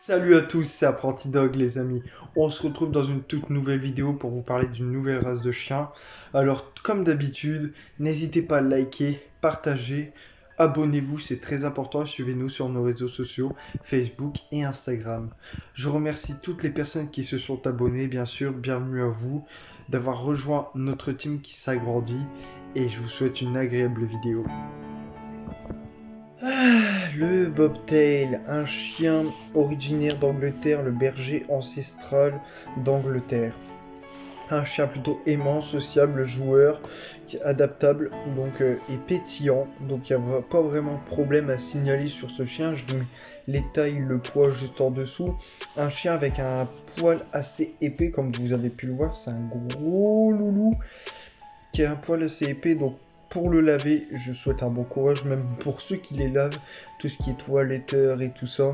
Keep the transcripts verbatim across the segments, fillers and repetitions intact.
Salut à tous, c'est Apprenti Dog les amis. On se retrouve dans une toute nouvelle vidéo pour vous parler d'une nouvelle race de chien. Alors comme d'habitude, n'hésitez pas à liker, partager, abonnez-vous, c'est très important et suivez-nous sur nos réseaux sociaux, Facebook et Instagram. Je remercie toutes les personnes qui se sont abonnées, bien sûr, bienvenue à vous, d'avoir rejoint notre team qui s'agrandit et je vous souhaite une agréable vidéo. Ah, le Bobtail, un chien originaire d'Angleterre, le berger ancestral d'Angleterre. Un chien plutôt aimant, sociable, joueur, adaptable donc, euh, et pétillant. Donc il n'y a pas vraiment de problème à signaler sur ce chien. Je vous les taille le poids juste en dessous. Un chien avec un poil assez épais comme vous avez pu le voir. C'est un gros loulou qui a un poil assez épais. Donc pour le laver, je souhaite un bon courage, même pour ceux qui les lavent, tout ce qui est toiletteur et tout ça.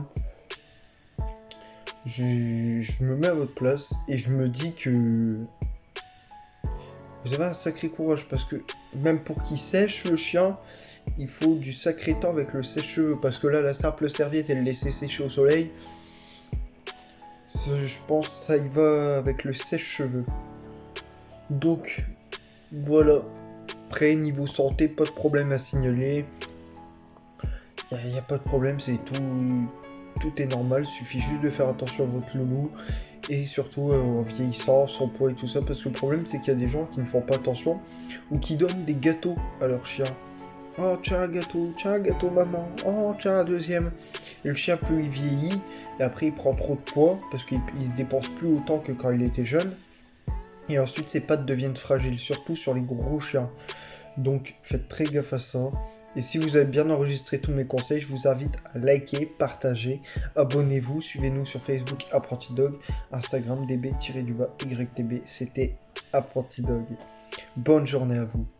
Je, je me mets à votre place et je me dis que vous avez un sacré courage parce que même pour qu'il sèche le chien, il faut du sacré temps avec le sèche-cheveux parce que là, la simple serviette et le laisser sécher au soleil, je pense que ça y va avec le sèche-cheveux. Donc, voilà. Après, niveau santé, pas de problème à signaler. Il n'y a, a pas de problème, c'est tout, tout est normal. Il suffit juste de faire attention à votre loulou. Et surtout euh, en vieillissant, son poids et tout ça. Parce que le problème, c'est qu'il y a des gens qui ne font pas attention. Ou qui donnent des gâteaux à leur chien. Oh, tiens un gâteau, tiens un gâteau maman. Oh, tiens un deuxième. Et le chien, plus il vieillit, et après il prend trop de poids. Parce qu'il ne se dépense plus autant que quand il était jeune. Et ensuite, ses pattes deviennent fragiles, surtout sur les gros chiens. Donc, faites très gaffe à ça. Et si vous avez bien enregistré tous mes conseils, je vous invite à liker, partager, abonnez-vous, suivez-nous sur Facebook Apprenti Dog, Instagram D B-Y T B. C'était Apprenti Dog. Bonne journée à vous.